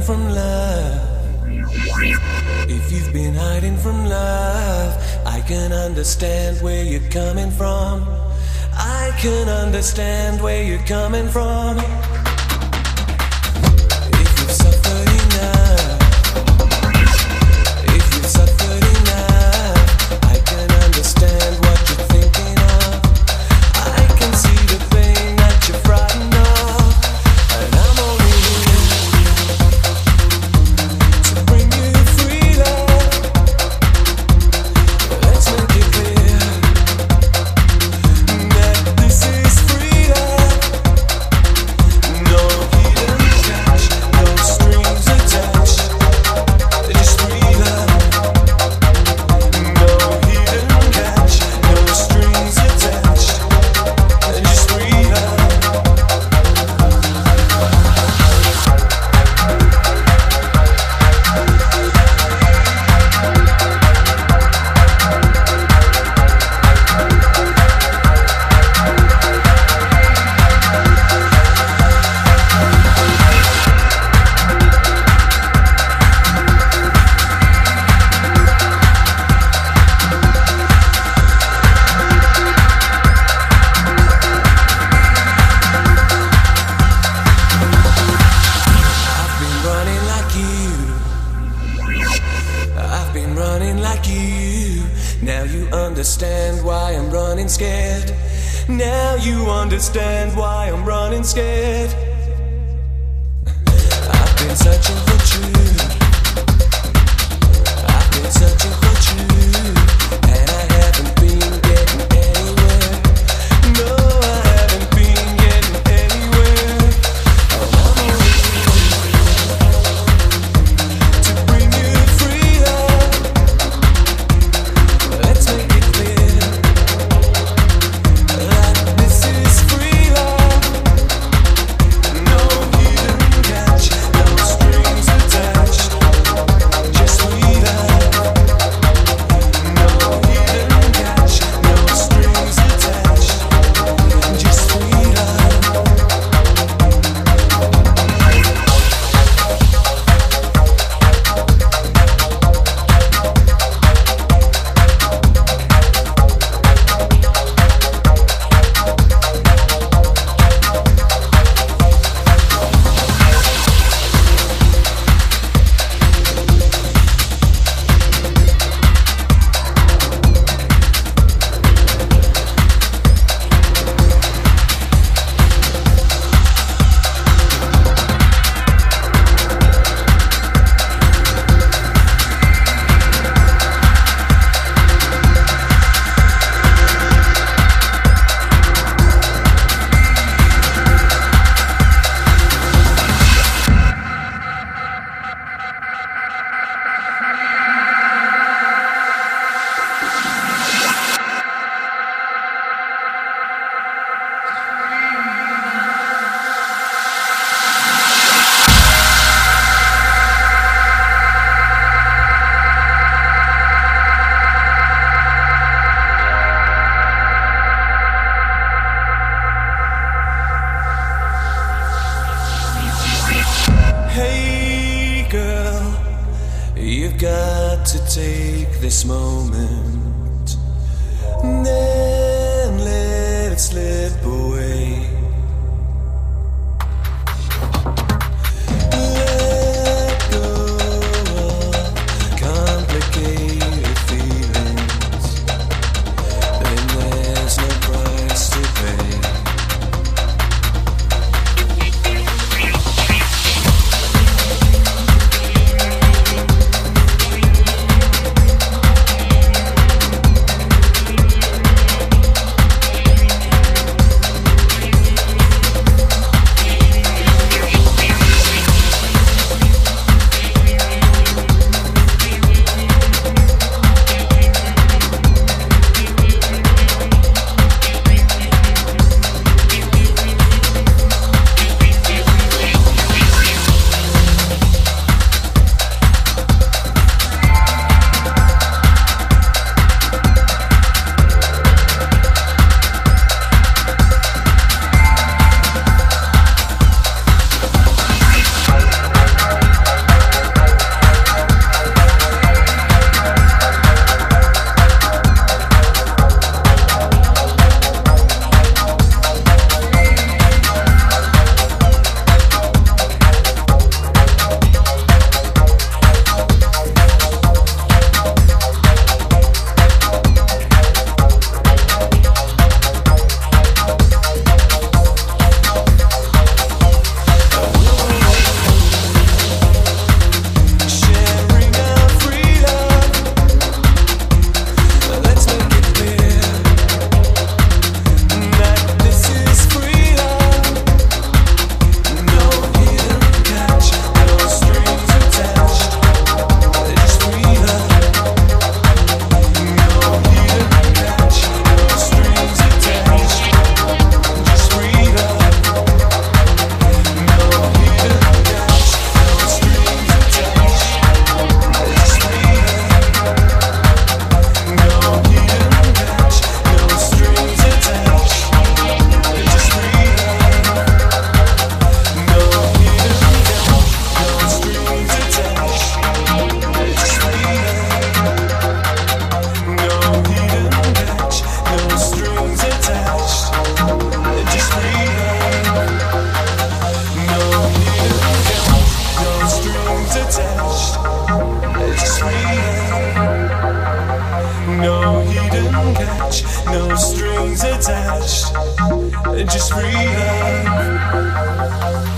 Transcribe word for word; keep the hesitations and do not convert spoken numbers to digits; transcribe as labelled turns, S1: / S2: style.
S1: from love, if you've been hiding from love, I can understand where you're coming from. I can understand where you're coming from. If you've suffered enough, if you've suffered enough, I can understand what you're thinking of. I can see the pain that you're frightened of, and I'm only here to bring you free love. Let's make it clear that this is free love. No hidden catch, no strings attached, just free love. No hidden catch, no strings attached, just free love. I've been running like you. I've been running like you. Now you understand why I'm running scared. Now you understand why I'm running scared. I've been searching for truth. I've been searching for truth, and I haven't been getting anywhere. No, I haven't been getting anywhere. Oh, I'm only to bring you free love. Let's make it clear that this is free love. No hidden catch, no strings catch, no strings attached, just free love.